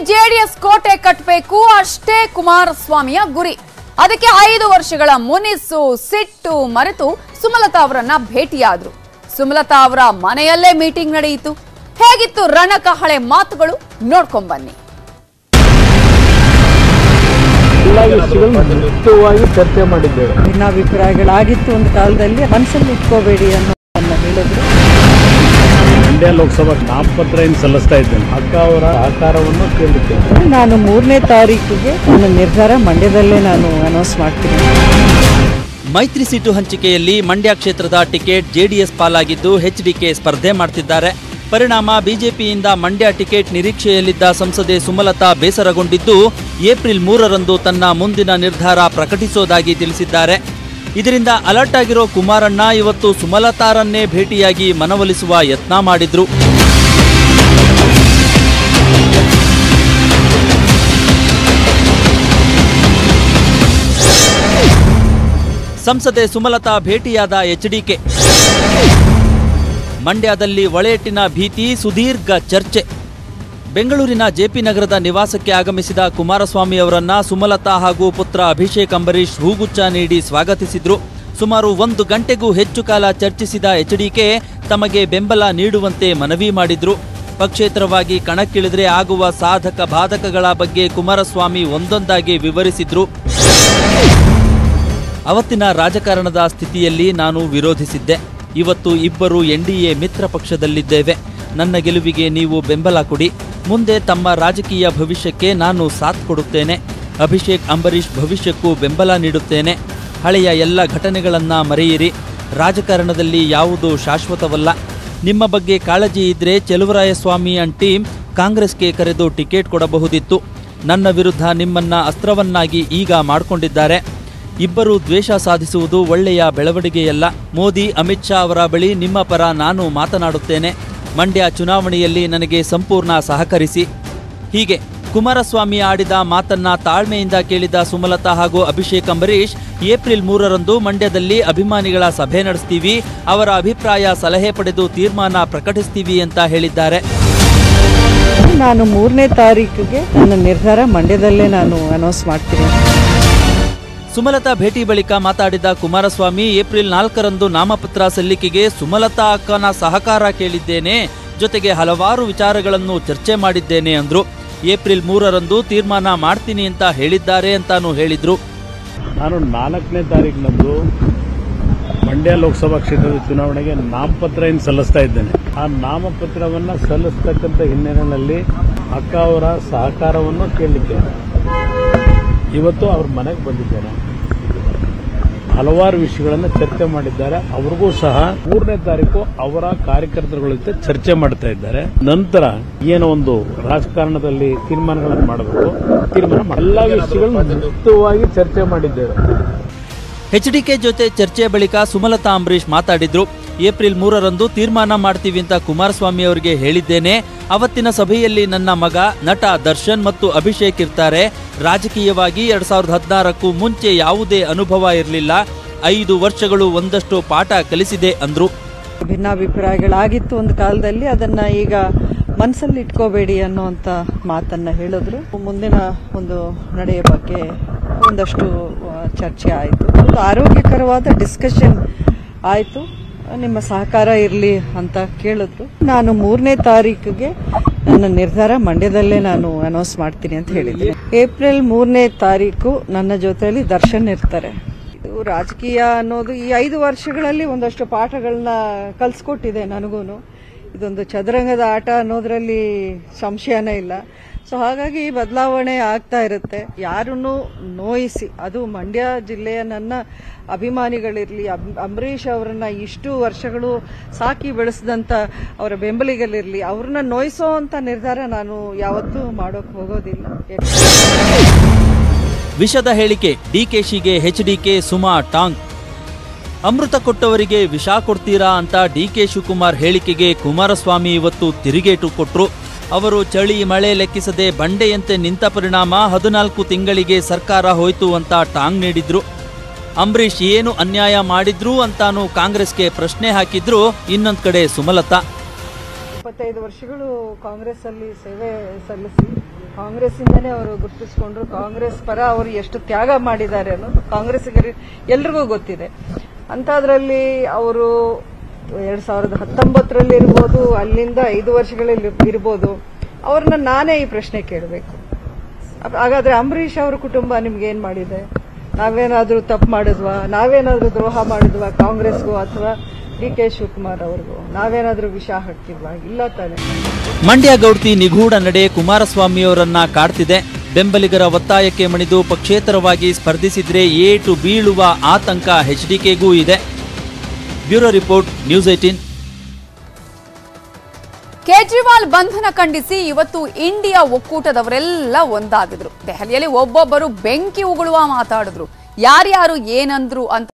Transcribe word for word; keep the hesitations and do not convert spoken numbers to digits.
JDS ಕೋಟೆ ಕಟ್ಟಬೇಕು ಅಷ್ಟೇ ಕುಮಾರಸ್ವಾಮಿಯ ಗುರಿ. ಅದಕ್ಕೆ ಐದು ವರ್ಷಗಳ ಮುನಿಸು ಸಿಟ್ಟು ಮರೆತು ಸುಮಲತಾ ಅವರನ್ನ ಭೇಟಿಯಾದ್ರು. ಸುಮಲತಾ ಅವರ ಮನೆಯಲ್ಲೇ ಮೀಟಿಂಗ್ ನಡೆಯಿತು. ಹೇಗಿತ್ತು ರಣಕಹಳೆ ಮಾತುಗಳು ನೋಡ್ಕೊಂಡ್ ಬನ್ನಿ. ಚರ್ಚೆ ಮಾಡಿದ್ದೇವೆ. ಭಿನ್ನಾಭಿಪ್ರಾಯಗಳಾಗಿತ್ತು ಒಂದು ಕಾಲದಲ್ಲಿ, ಮನಸ್ಸಲ್ಲಿ ಇಟ್ಕೋಬೇಡಿ ಅನ್ನೋದನ್ನ ಹೇಳಿದ್ರು. ಮಂಡ್ಯ ಲೋಕಸಭಾ ನಾಮಪತ್ರ ಏನು ಸಲ್ಲಿಸ್ತಾ ಇದ್ದೇನೆ. ಅಕ್ಕ ಅವರ ಸಹಕಾರವನ್ನು ಕೇಳಿದ್ದೇನೆ. ನಾನು ಮೂರನೇ ತಾರೀಕಿಗೆ ನನ್ನ ನಿರ್ಧಾರ ಮಂಡ್ಯದಲ್ಲೇ ನಾನು ಅನೌನ್ಸ್ ಮಾಡ್ತೀನಿ. ಮೈತ್ರಿ ಸೀಟು ಹಂಚಿಕೆಯಲ್ಲಿ ಮಂಡ್ಯ ಕ್ಷೇತ್ರದ ಟಿಕೆಟ್ ಜೆಡಿಎಸ್ ಪಾಲಾಗಿದ್ದು ಎಚ್ಡಿಕೆ ಸ್ಪರ್ಧೆ ಮಾಡ್ತಿದ್ದಾರೆ. ಪರಿಣಾಮ ಬಿಜೆಪಿಯಿಂದ ಮಂಡ್ಯ ಟಿಕೆಟ್ ನಿರೀಕ್ಷೆಯಲ್ಲಿದ್ದ ಸಂಸದೆ ಸುಮಲತಾ ಬೇಸರಗೊಂಡಿದ್ದು ಏಪ್ರಿಲ್ ಮೂರರಂದು ತನ್ನ ಮುಂದಿನ ನಿರ್ಧಾರ ಪ್ರಕಟಿಸೋದಾಗಿ ತಿಳಿಸಿದ್ದಾರೆ. ಇದರಿಂದ ಅಲರ್ಟ್ ಆಗಿರೋ ಕುಮಾರಣ್ಣ ಇವತ್ತು ಸುಮಲತಾರನ್ನೇ ಭೇಟಿಯಾಗಿ ಮನವೊಲಿಸುವ ಯತ್ನ ಮಾಡಿದ್ರು. ಸಂಸದೆ ಸುಮಲತಾ ಭೇಟಿಯಾದ ಎಚ್ಡಿಕೆ. ಮಂಡ್ಯದಲ್ಲಿ ಒಳೆಯಟ್ಟಿನ ಭೀತಿ, ಸುದೀರ್ಘ ಚರ್ಚೆ. ಬೆಂಗಳೂರಿನ ಜೆಪಿ ನಗರದ ನಿವಾಸಕ್ಕೆ ಆಗಮಿಸಿದ ಕುಮಾರಸ್ವಾಮಿ ಅವರನ್ನ ಸುಮಲತಾ ಹಾಗೂ ಪುತ್ರ ಅಭಿಷೇಕ್ ಅಂಬರೀಶ್ ಹೂಗುಚ್ಛ ನೀಡಿ ಸ್ವಾಗತಿಸಿದ್ರು. ಸುಮಾರು ಒಂದು ಗಂಟೆಗೂ ಹೆಚ್ಚು ಕಾಲ ಚರ್ಚಿಸಿದ ಎಚ್ಡಿಕೆ ತಮಗೆ ಬೆಂಬಲ ನೀಡುವಂತೆ ಮನವಿ ಮಾಡಿದ್ರು. ಪಕ್ಷೇತರವಾಗಿ ಕಣಕ್ಕಿಳಿದ್ರೆ ಆಗುವ ಸಾಧಕ ಬಾಧಕಗಳ ಬಗ್ಗೆ ಕುಮಾರಸ್ವಾಮಿ ಒಂದೊಂದಾಗಿ ವಿವರಿಸಿದ್ರು. ಅವತ್ತಿನ ರಾಜಕಾರಣದ ಸ್ಥಿತಿಯಲ್ಲಿ ನಾನು ವಿರೋಧಿಸಿದ್ದೆ. ಇವತ್ತು ಇಬ್ಬರು ಎನ್ಡಿಎ ಮಿತ್ರ ಪಕ್ಷದಲ್ಲಿದ್ದೇವೆ. ನನ್ನ ಗೆಲುವಿಗೆ ನೀವು ಬೆಂಬಲ ಕೊಡಿ. ಮುಂದೆ ತಮ್ಮ ರಾಜಕೀಯ ಭವಿಷ್ಯಕ್ಕೆ ನಾನು ಸಾಥ್ ಕೊಡುತ್ತೇನೆ. ಅಭಿಷೇಕ್ ಅಂಬರೀಶ್ ಭವಿಷ್ಯಕ್ಕೂ ಬೆಂಬಲ ನೀಡುತ್ತೇನೆ. ಹಳೆಯ ಎಲ್ಲ ಘಟನೆಗಳನ್ನ ಮರೆಯಿರಿ. ರಾಜಕಾರಣದಲ್ಲಿ ಯಾವುದೂ ಶಾಶ್ವತವಲ್ಲ. ನಿಮ್ಮ ಬಗ್ಗೆ ಕಾಳಜಿ ಇದ್ರೆ ಚೆಲುವರಾಯಸ್ವಾಮಿ ಅಂಡ್ ಟೀಮ್ ಕಾಂಗ್ರೆಸ್ಗೆ ಕರೆದು ಟಿಕೆಟ್ ಕೊಡಬಹುದಿತ್ತು. ನನ್ನ ವಿರುದ್ಧ ನಿಮ್ಮನ್ನ ಅಸ್ತ್ರವನ್ನಾಗಿ ಈಗ ಮಾಡಿಕೊಂಡಿದ್ದಾರೆ. ಇಬ್ಬರು ದ್ವೇಷ ಸಾಧಿಸುವುದು ಒಳ್ಳೆಯ ಬೆಳವಣಿಗೆಯಲ್ಲ. ಮೋದಿ, ಅಮಿತ್ ಶಾ ಅವರ ಬಳಿ ನಿಮ್ಮ ಪರ ನಾನು ಮಾತನಾಡುತ್ತೇನೆ. ಮಂಡ್ಯ ಚುನಾವಣೆಯಲ್ಲಿ ನನಗೆ ಸಂಪೂರ್ಣ ಸಹಕರಿಸಿ. ಹೀಗೆ ಕುಮಾರಸ್ವಾಮಿ ಆಡಿದ ಮಾತನ್ನ ತಾಳ್ಮೆಯಿಂದ ಕೇಳಿದ ಸುಮಲತಾ ಹಾಗೂ ಅಭಿಷೇಕ್ ಅಂಬರೀಶ್ ಏಪ್ರಿಲ್ ಮೂರರಂದು ಮಂಡ್ಯದಲ್ಲಿ ಅಭಿಮಾನಿಗಳ ಸಭೆ ನಡೆಸ್ತೀವಿ, ಅವರ ಅಭಿಪ್ರಾಯ ಸಲಹೆ ಪಡೆದು ತೀರ್ಮಾನ ಪ್ರಕಟಿಸ್ತೀವಿ ಅಂತ ಹೇಳಿದ್ದಾರೆ. ನಾನು ಮೂರನೇ ತಾರೀಕಿಗೆ ನನ್ನ ನಿರ್ಧಾರ ಮಂಡ್ಯದಲ್ಲೇ ನಾನು ಅನೌನ್ಸ್ ಮಾಡ್ತೀನಿ. ಸುಮಲತಾ ಭೇಟಿ ಬಳಿಕ ಮಾತಾಡಿದ ಕುಮಾರಸ್ವಾಮಿ, ಏಪ್ರಿಲ್ ನಾಲ್ಕರಂದು ನಾಮಪತ್ರ ಸಲ್ಲಿಕೆಗೆ ಸುಮಲತಾ ಅಕ್ಕನ ಸಹಕಾರ ಕೇಳಿದ್ದೇನೆ. ಜೊತೆಗೆ ಹಲವಾರು ವಿಚಾರಗಳನ್ನು ಚರ್ಚೆ ಮಾಡಿದ್ದೇನೆ ಅಂದ್ರು. ಏಪ್ರಿಲ್ ಮೂರರಂದು ತೀರ್ಮಾನ ಮಾಡ್ತೀನಿ ಅಂತ ಹೇಳಿದ್ದಾರೆ ಅಂತಾನು ಹೇಳಿದ್ರು. ನಾನು ನಾಲ್ಕನೇ ತಾರೀಕಿನಂದು ಮಂಡ್ಯ ಲೋಕಸಭಾ ಕ್ಷೇತ್ರದ ಚುನಾವಣೆಗೆ ನಾಮಪತ್ರ ಏನು ಸಲ್ಲಿಸ್ತಾ ಇದ್ದೇನೆ. ಆ ನಾಮಪತ್ರವನ್ನು ಸಲ್ಲಿಸ್ತಕ್ಕಂಥ ಹಿನ್ನೆಲೆಯಲ್ಲಿ ಅಕ್ಕ ಅವರ ಸಹಕಾರವನ್ನು ಕೇಳಿದ್ದೇನೆ. ಇವತ್ತು ಅವ್ರ ಮನೆಗೆ ಬಂದಿದ್ದೇನೆ. ಹಲವಾರು ವಿಷಯಗಳನ್ನು ಚರ್ಚೆ ಮಾಡಿದ್ದಾರೆ. ಅವ್ರಿಗೂ ಸಹ ಮೂರನೇ ತಾರೀಕು ಅವರ ಕಾರ್ಯಕರ್ತರುಗಳ ಜೊತೆ ಚರ್ಚೆ ಮಾಡ್ತಾ ಇದ್ದಾರೆ. ನಂತರ ಏನೋ ಒಂದು ರಾಜಕಾರಣದಲ್ಲಿ ತೀರ್ಮಾನಗಳನ್ನು ಮಾಡಬೇಕು. ತೀರ್ಮಾನ ಎಲ್ಲ ವಿಷಯಗಳನ್ನು ಮುಕ್ತವಾಗಿ ಚರ್ಚೆ ಮಾಡಿದ್ದೇವೆ. ಎಚ್ಡಿಕೆ ಜೊತೆ ಚರ್ಚೆ ಬಳಿಕ ಸುಮಲತಾ ಅಂಬರೀಶ್ ಮಾತಾಡಿದ್ರು. ಏಪ್ರಿಲ್ ಮೂರರಂದು ತೀರ್ಮಾನ ಮಾಡ್ತೀವಿ ಅಂತ ಕುಮಾರಸ್ವಾಮಿ ಅವರಿಗೆ ಹೇಳಿದ್ದೇನೆ. ಅವತ್ತಿನ ಸಭೆಯಲ್ಲಿ ನನ್ನ ಮಗ ನಟ ದರ್ಶನ್ ಮತ್ತು ಅಭಿಷೇಕ್ ಇರ್ತಾರೆ. ರಾಜಕೀಯವಾಗಿ ಎರಡ್ ಸಾವಿರದ ಹದಿನಾರಕ್ಕೂ ಮುಂಚೆ ಯಾವುದೇ ಅನುಭವ ಇರಲಿಲ್ಲ. ಐದು ವರ್ಷಗಳು ಒಂದಷ್ಟು ಪಾಠ ಕಲಿಸಿದೆ ಅಂದ್ರು. ಭಿನ್ನಾಭಿಪ್ರಾಯಗಳಾಗಿತ್ತು ಒಂದು ಕಾಲದಲ್ಲಿ, ಅದನ್ನ ಈಗ ಮನಸ್ಸಲ್ಲಿ ಇಟ್ಕೋಬೇಡಿ ಅನ್ನೋಂಥ ಮಾತನ್ನ ಹೇಳಿದ್ರು. ಮುಂದಿನ ಒಂದು ನಡೆಯ ಬಗ್ಗೆ ಒಂದಷ್ಟು ಚರ್ಚೆ ಆಯಿತು. ಒಂದು ಆರೋಗ್ಯಕರವಾದ ಡಿಸ್ಕಷನ್ ಆಯಿತು. ನಿಮ್ಮ ಸಹಕಾರ ಇರಲಿ ಅಂತ ಕೇಳಿದ್ರು. ನಾನು ಮೂರನೇ ತಾರೀಕಿಗೆ ನನ್ನ ನಿರ್ಧಾರ ಮಂಡ್ಯದಲ್ಲೇ ನಾನು ಅನೌನ್ಸ್ ಮಾಡ್ತೀನಿ ಅಂತ ಹೇಳಿದ್ದೆ. ಏಪ್ರಿಲ್ ಮೂರನೇ ತಾರೀಕು ನನ್ನ ಜೊತೆಯಲ್ಲಿ ದರ್ಶನ್ ಇರ್ತಾರೆ. ಇದು ರಾಜಕೀಯ ಅನ್ನೋದು ಈ ಐದು ವರ್ಷಗಳಲ್ಲಿ ಒಂದಷ್ಟು ಪಾಠಗಳನ್ನ ಕಲಿಸ್ಕೊಟ್ಟಿದೆ ನನಗೂನು. ಇದೊಂದು ಚದುರಂಗದ ಆಟ ಅನ್ನೋದ್ರಲ್ಲಿ ಸಂಶಯನೇ ಇಲ್ಲ. ಸೊ ಹಾಗಾಗಿ ಬದಲಾವಣೆ ಆಗ್ತಾ ಇರುತ್ತೆ. ಯಾರನ್ನು ನೋಯಿಸಿ, ಅದು ಮಂಡ್ಯ ಜಿಲ್ಲೆಯ ನನ್ನ ಅಭಿಮಾನಿಗಳಿರಲಿ, ಅಂಬರೀಶ್ ಅವರನ್ನ ಇಷ್ಟು ವರ್ಷಗಳು ಸಾಕಿ ಬೆಳೆಸಿದಂಥ ಅವರ ಬೆಂಬಲಿಗಲಿರಲಿ, ಅವ್ರನ್ನ ನೋಯಿಸೋ ಅಂತ ನಿರ್ಧಾರ ನಾನು ಯಾವತ್ತೂ ಮಾಡೋಕೆ ಹೋಗೋದಿಲ್ಲ. ವಿಷದ ಹೇಳಿಕೆ, ಡಿಕೆಶಿಗೆ ಎಚ್ಡಿಕೆ ಸುಮಾ ಟಾಂಗ್. ಅಮೃತ ಕೊಟ್ಟವರಿಗೆ ವಿಷ ಕೊಡ್ತೀರಾ ಅಂತ ಡಿಕೆ ಶಿವಕುಮಾರ್ ಹೇಳಿಕೆಗೆ ಕುಮಾರಸ್ವಾಮಿ ಇವತ್ತು ತಿರುಗೇಟು ಕೊಟ್ರು. ಅವರು ಚಳಿ ಮಳೆ ಲೆಕ್ಕಿಸದೆ ಬಂಡೆಯಂತೆ ನಿಂತ ಪರಿಣಾಮ ಹದಿನಾಲ್ಕು ತಿಂಗಳಿಗೆ ಸರ್ಕಾರ ಹೋಯ್ತು ಅಂತ ಟಾಂಗ್ ನೀಡಿದ್ರು. ಅಂಬರೀಶ್ ಏನು ಅನ್ಯಾಯ ಮಾಡಿದ್ರು ಅಂತಾನು ಕಾಂಗ್ರೆಸ್ಗೆ ಪ್ರಶ್ನೆ ಹಾಕಿದ್ರು. ಇನ್ನೊಂದ್ ಕಡೆ ಸುಮಲತಾ ಇಪ್ಪತ್ತೈದು ವರ್ಷಗಳು ಕಾಂಗ್ರೆಸ್ ಅಲ್ಲಿ ಸೇವೆ ಸಲ್ಲಿಸಿ ಕಾಂಗ್ರೆಸ್ ಇಂದನೇ ಅವರು ಗುರುತಿಸಿಕೊಂಡ್ರು. ಕಾಂಗ್ರೆಸ್ ಪರ ಅವರು ಎಷ್ಟು ತ್ಯಾಗ ಮಾಡಿದ್ದಾರೆ ಅನ್ನೋದು ಕಾಂಗ್ರೆಸ್ಸಿಗರು ಎಲ್ರಿಗೂ ಗೊತ್ತಿದೆ. ಅಂಥದ್ರಲ್ಲಿ ಅವರು ಎರಡ್ ಸಾವಿರದ ಹತ್ತೊಂಬತ್ತರಲ್ಲಿ ಇರ್ಬೋದು, ಅಲ್ಲಿಂದ ಐದು ವರ್ಷಗಳಲ್ಲಿ ಇರ್ಬೋದು, ಅವ್ರನ್ನ ನಾನೇ ಈ ಪ್ರಶ್ನೆ ಕೇಳಬೇಕು. ಹಾಗಾದ್ರೆ ಅಂಬರೀಷ್ ಅವ್ರ ಕುಟುಂಬ ನಿಮ್ಗೆ ಏನ್ ಮಾಡಿದೆ? ನಾವೇನಾದ್ರೂ ತಪ್ಪು ಮಾಡಿದ್ವಾ? ನಾವೇನಾದ್ರೂ ದ್ರೋಹ ಮಾಡಿದ್ವಾ ಕಾಂಗ್ರೆಸ್ಗೂ ಅಥವಾ ಡಿ ಕೆ ಶಿವಕುಮಾರ್ ಅವ್ರಿಗೂ? ನಾವೇನಾದ್ರೂ ವಿಷ ಹಾಕ್ತಿದ್ವಾ? ಇಲ್ಲ ತಾನೆ. ಮಂಡ್ಯ ಗೌಡ್ತಿ ನಿಗೂಢ ನಡೆ ಕುಮಾರಸ್ವಾಮಿಯವರನ್ನ ಕಾಡ್ತಿದೆ. ಬೆಂಬಲಿಗರ ಒತ್ತಾಯಕ್ಕೆ ಮಣಿದು ಪಕ್ಷೇತರವಾಗಿ ಸ್ಪರ್ಧಿಸಿದ್ರೆ ಏಟು ಬೀಳುವ ಆತಂಕ ಎಚ್ಡಿಕೆಗೂ ಇದೆ. Bureau report, news eighteen. Kejriwal ಬಂಧನ ಖಂಡಿಸಿ ಇವತ್ತು ಇಂಡಿಯಾ ಒಕ್ಕೂಟದವರೆಲ್ಲ ಒಂದಾಗಿದ್ರು. ದೆಹಲಿಯಲ್ಲಿ ಒಬ್ಬೊಬ್ಬರು ಬೆಂಕಿ ಉಗುಳುವ ಮಾತಾಡಿದ್ರು. ಯಾರ್ಯಾರು ಏನಂದ್ರು ಅಂತ